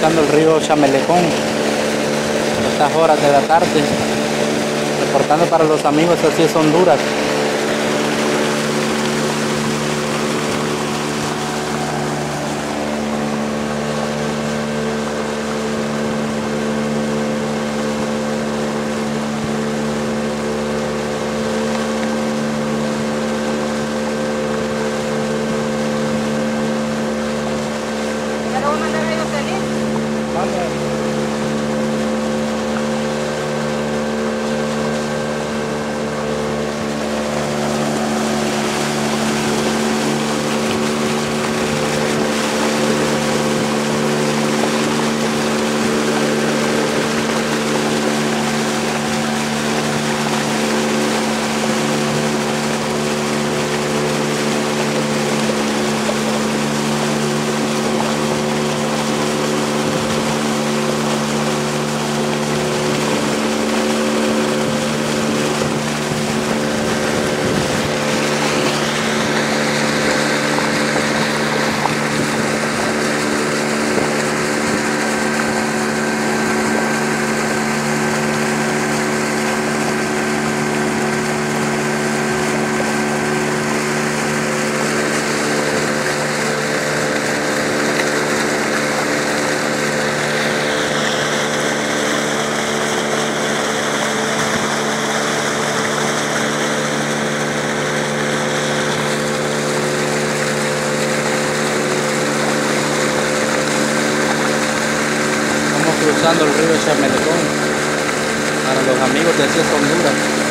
cruzando el río Chamelecón a estas horas de la tarde, reportando para los amigos. Así es Honduras. ¿Ya lo voy a mandar a ellos feliz? Cruzando el río Chamelecón para los amigos de Así es Honduras.